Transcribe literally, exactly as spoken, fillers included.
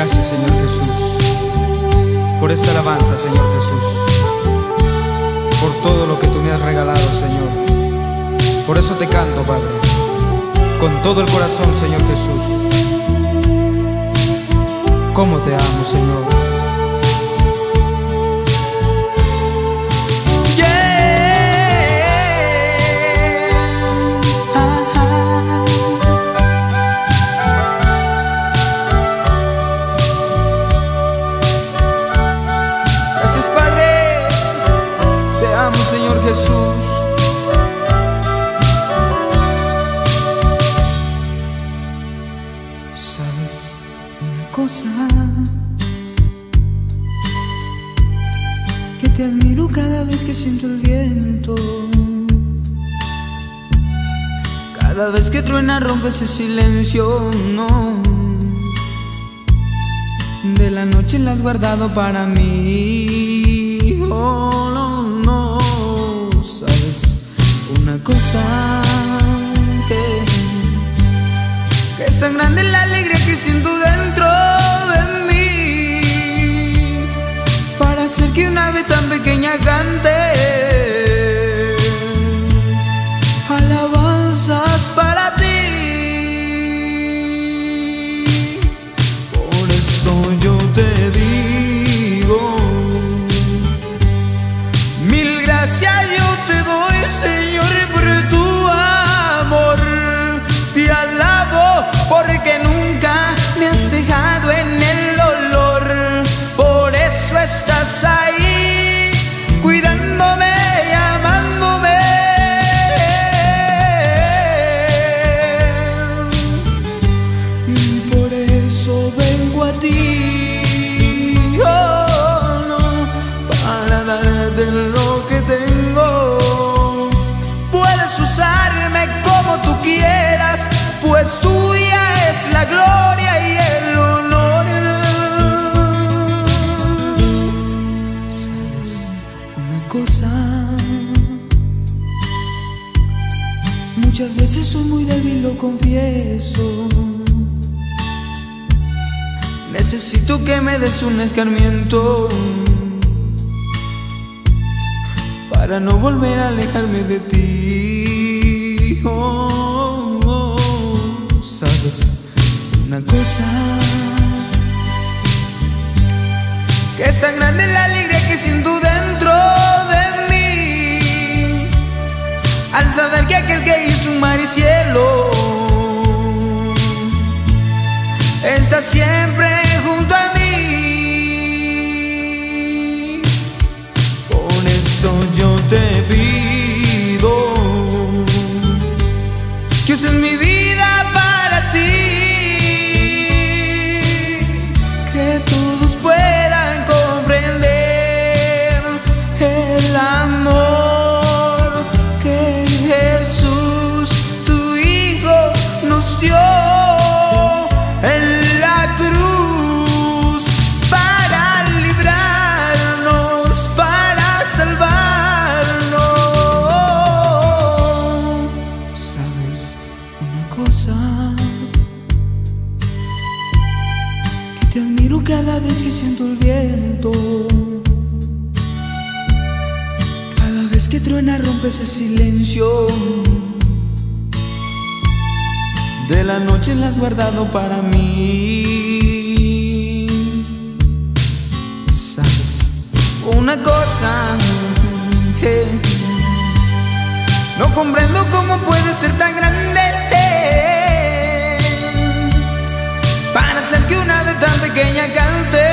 Gracias, Señor Jesús, por esta alabanza, Señor Jesús, por todo lo que tú me has regalado, Señor. Por eso te canto, Padre, con todo el corazón, Señor Jesús. Cómo te amo, Señor. Señor Jesús, sabes una cosa, que te admiro cada vez que siento el viento, cada vez que truena rompe ese silencio, no, de la noche la has guardado para mí, oh, no, no. Una cosa que, que es tan grande la alegría que siento dentro de mí, para hacer que una ave tan pequeña cante alabanzas para ti. Por eso yo te digo mil gracias yo te doy, Señor, por tu amor. Te alabo porque nunca me has dejado en el dolor. Por eso estás ahí, cuidándome y amándome. Y por eso vengo a ti, oh, no, para darte lo que tengo. Usarme como tú quieras, pues tuya es la gloria y el honor. ¿Sabes una cosa? Muchas veces soy muy débil, lo confieso. Necesito que me des un escarmiento para no volver a alejarme de ti. Oh, oh, oh. ¿Sabes una cosa? Que es tan grande la alegría que siento dentro de mí, al saber que aquel que hizo un mar y cielo está siempre junto a mí. Por eso yo te pido que uses mi vida para ti, que todos puedan comprender el amor que Jesús, tu Hijo, nos dio en la cruz para librarnos, para salvarnos. ¿Sabes una cosa? Que te admiro cada vez que siento el viento, cada vez que truena rompe ese silencio. De la noche la has guardado para mí. ¿Sabes una cosa? Que no comprendo cómo puede ser tan grande para hacer que una ave tan pequeña cante